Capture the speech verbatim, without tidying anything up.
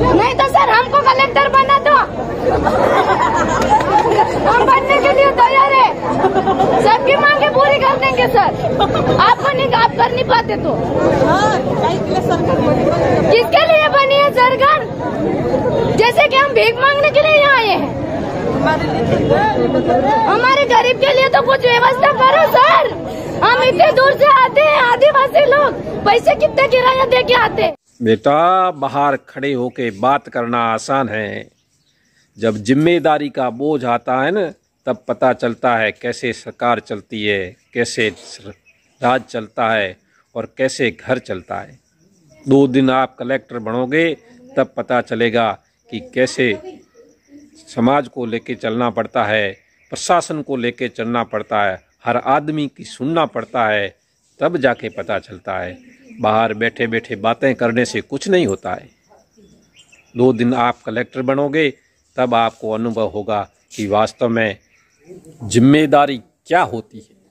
नहीं तो सर हमको कलेक्टर बना दो, हम बनने के लिए तैयार है, सबकी मांगे पूरी कर देंगे सर। आपको नहीं, आप कर नहीं पाते तो किसके लिए बनी है सरकार? जैसे कि हम भीख मांगने के लिए यहाँ आए हैं, हमारे गरीब के लिए तो कुछ व्यवस्था करो सर। हम इतने दूर से आते हैं, आदिवासी लोग, पैसे कितने किराया दे के आते हैं। बेटा, बाहर खड़े होके बात करना आसान है, जब जिम्मेदारी का बोझ आता है ना तब पता चलता है कैसे सरकार चलती है, कैसे राज चलता है और कैसे घर चलता है। दो दिन आप कलेक्टर बनोगे तब पता चलेगा कि कैसे समाज को लेके चलना पड़ता है, प्रशासन को लेके चलना पड़ता है, हर आदमी की सुनना पड़ता है, तब जाके पता चलता है। बाहर बैठे बैठे बातें करने से कुछ नहीं होता है। दो दिन आप कलेक्टर बनोगे तब आपको अनुभव होगा कि वास्तव में जिम्मेदारी क्या होती है।